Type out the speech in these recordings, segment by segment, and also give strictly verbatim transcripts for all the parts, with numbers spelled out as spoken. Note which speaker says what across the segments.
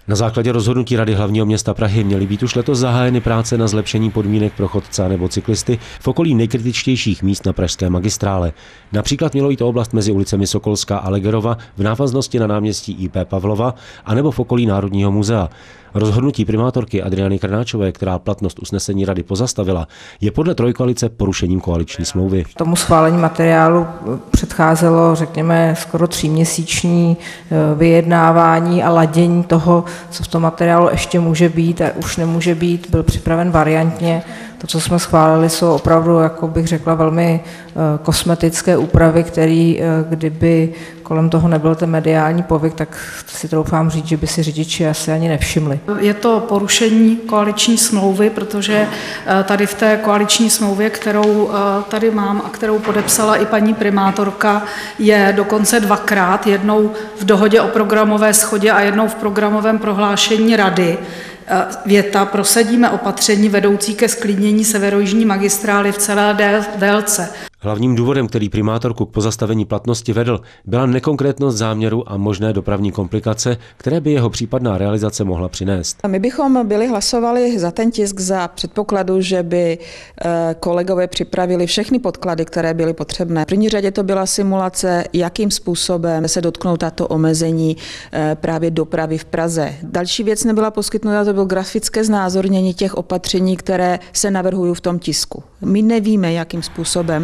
Speaker 1: Na základě rozhodnutí Rady hlavního města Prahy měly být už letos zahájeny práce na zlepšení podmínek pro chodce nebo cyklisty v okolí nejkritičtějších míst na pražské magistrále. Například mělo jít o oblast mezi ulicemi Sokolská a Legerova v návaznosti na náměstí I P Pavlova anebo v okolí Národního muzea. Rozhodnutí primátorky Adriany Krnáčové, která platnost usnesení rady pozastavila, je podle trojkoalice porušením koaliční smlouvy.
Speaker 2: Tomu schválení materiálu předcházelo, řekněme, skoro tříměsíční vyjednávání a ladění toho, co v tom materiálu ještě může být a už nemůže být, byl připraven variantně. To, co jsme schválili, jsou opravdu, jako bych řekla, velmi kosmetické úpravy, které, kdyby kolem toho nebyl ten mediální povyk, tak si troufám říct, že by si řidiči asi ani nevšimli.
Speaker 3: Je to porušení koaliční smlouvy, protože tady v té koaliční smlouvě, kterou tady mám a kterou podepsala i paní primátorka, je dokonce dvakrát, jednou v dohodě o programové shodě a jednou v programovém prohlášení rady, věta: prosadíme opatření vedoucí ke zklidnění severojižní magistrály v celé délce.
Speaker 1: Hlavním důvodem, který primátorku k pozastavení platnosti vedl, byla nekonkrétnost záměru a možné dopravní komplikace, které by jeho případná realizace mohla přinést.
Speaker 4: My bychom byli hlasovali za ten tisk za předpokladu, že by kolegové připravili všechny podklady, které byly potřebné. V první řadě to byla simulace, jakým způsobem se dotknou tato omezení právě dopravy v Praze. Další věc nebyla poskytnuta, to bylo grafické znázornění těch opatření, které se navrhují v tom tisku. My nevíme, jakým způsobem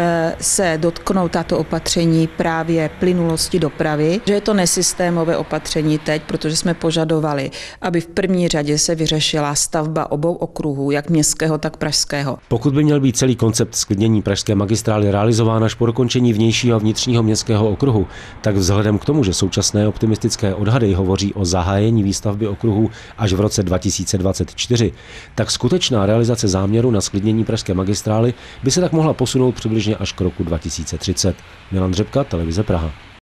Speaker 4: se dotknou tato opatření právě plynulosti dopravy, že je to nesystémové opatření teď, protože jsme požadovali, aby v první řadě se vyřešila stavba obou okruhů, jak městského, tak pražského.
Speaker 1: Pokud by měl být celý koncept zklidnění pražské magistrály realizován až po dokončení vnějšího a vnitřního městského okruhu, tak vzhledem k tomu, že současné optimistické odhady hovoří o zahájení výstavby okruhu až v roce dva tisíce dvacet čtyři, tak skutečná realizace záměru na zklidnění pražské magistrály by se tak mohla posunout přibližně až k roku dva tisíce třicet. Milan Řepka, Televize Praha.